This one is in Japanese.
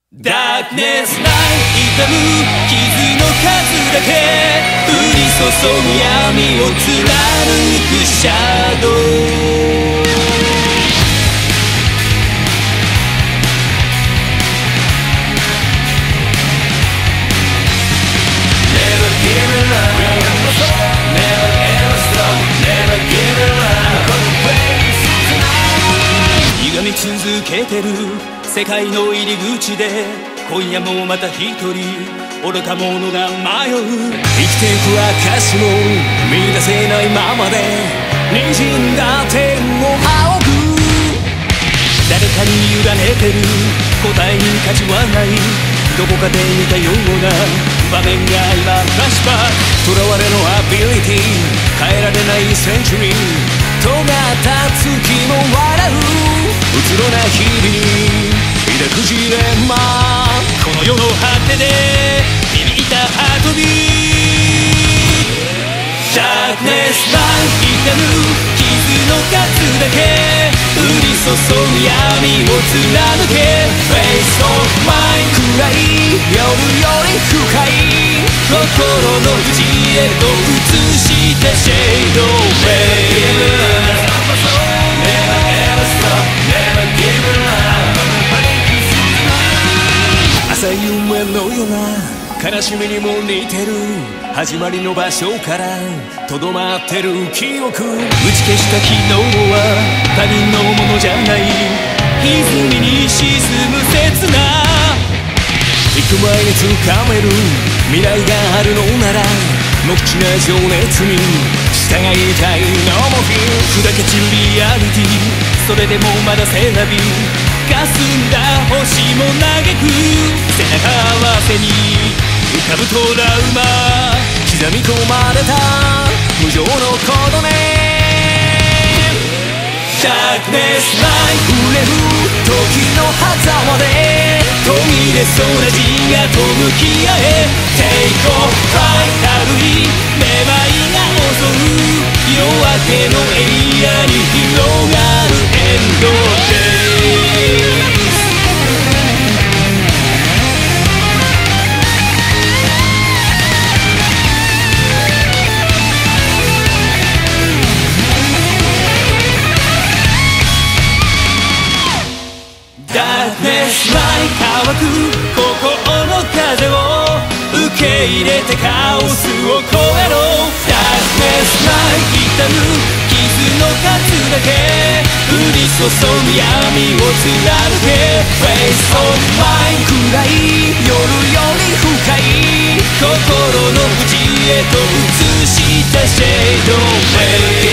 ダークネスナイト痛む傷の数だけ降り注ぐ闇を貫くシャドウ歪み続けてる世界の入り口で今夜もまた一人愚か者が迷う。生きていく証も見出せないままで滲んだ天を仰ぐ。誰かに委ねてる答えに価値はない。どこかで見たような場面が今フラッシュバック。囚われのアビリティ変えられないセンチュリー尖った月も笑う。うつろな日々に抱くジレンマ。この世の果てで響いたハートビート。ダークネスライフ痛む傷の数だけ降り注ぐ闇を貫け。Face of mine 暗い夜より深い心の内へと映したシェイド。浅い夢のような悲しみにも似てる。始まりの場所からとどまってる記憶。打ち消した昨日は他人のものじゃない。歪みに沈む刹那。行く前に掴める未来があるのなら無口な情熱に従いたい。No more fear 砕け散るリアリティ。それでもまだ背伸び霞んだ星も嘆く。背中合わせに浮かぶトラウマ刻み込まれた無情のコードネーム。ダークネスライフ触れる時の狭間で途切れそうな自我と向き合え。 Take off flight 軽いめまいが襲う夜明けのエリアに広がるエンドデイ。ダークネスライ乾く心の風を受け入れてカオスを越えろ。ダークネスライ痛む傷の数だけ降り注ぐ闇を貫け。 Face of mine 暗い夜より深い心の内へと映したシェード。